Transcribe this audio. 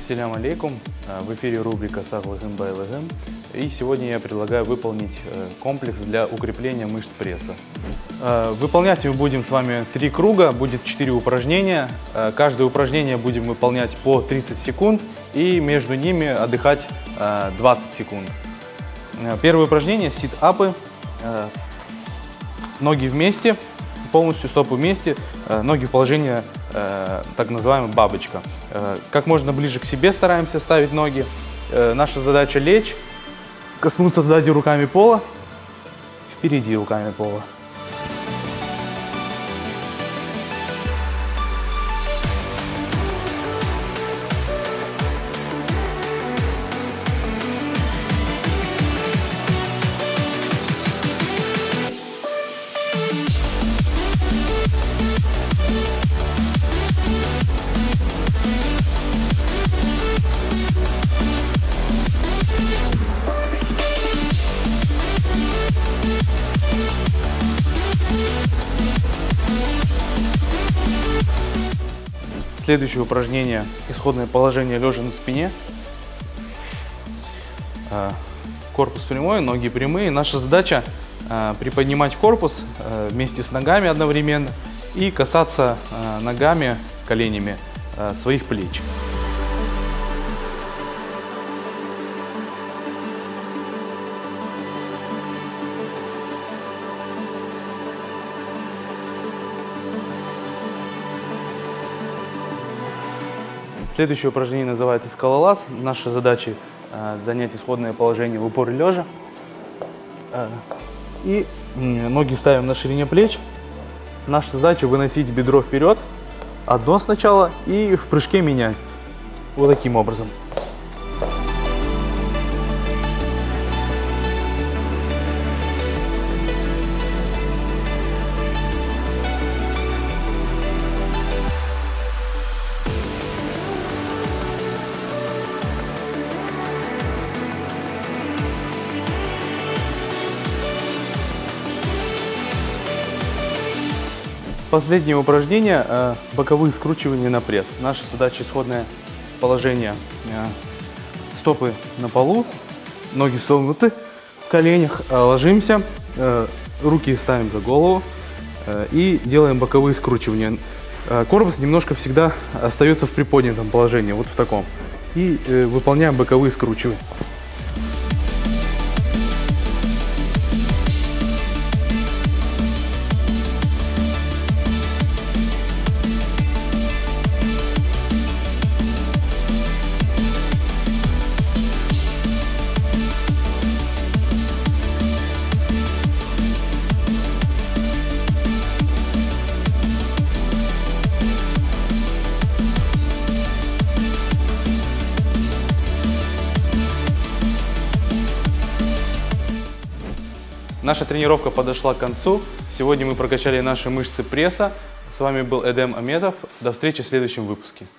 Ассаляму алейкум. В эфире рубрика «Саглыгым байлыгым». И сегодня я предлагаю выполнить комплекс для укрепления мышц пресса. Выполнять мы будем с вами 3 круга, будет 4 упражнения. Каждое упражнение будем выполнять по 30 секунд и между ними отдыхать 20 секунд. Первое упражнение – сит-апы. Ноги вместе, полностью стопы вместе, ноги в положении так называемая бабочка. Как можно ближе к себе стараемся ставить ноги. Наша задача лечь, коснуться сзади руками пола, впереди руками пола. Следующее упражнение – исходное положение лежа на спине. Корпус прямой, ноги прямые. Наша задача – приподнимать корпус вместе с ногами одновременно и касаться ногами, коленями своих плеч. Следующее упражнение называется скалолаз. Наша задача занять исходное положение в упоре лежа. И ноги ставим на ширине плеч. Наша задача выносить бедро вперед, одно сначала, и в прыжке менять. Вот таким образом. Последнее упражнение – боковые скручивания на пресс. Наша задача – исходное положение. Стопы на полу, ноги согнуты в коленях, ложимся, руки ставим за голову и делаем боковые скручивания. Корпус немножко всегда остается в приподнятом положении, вот в таком. И выполняем боковые скручивания. Наша тренировка подошла к концу. Сегодня мы прокачали наши мышцы пресса. С вами был Эдем Аметов. До встречи в следующем выпуске.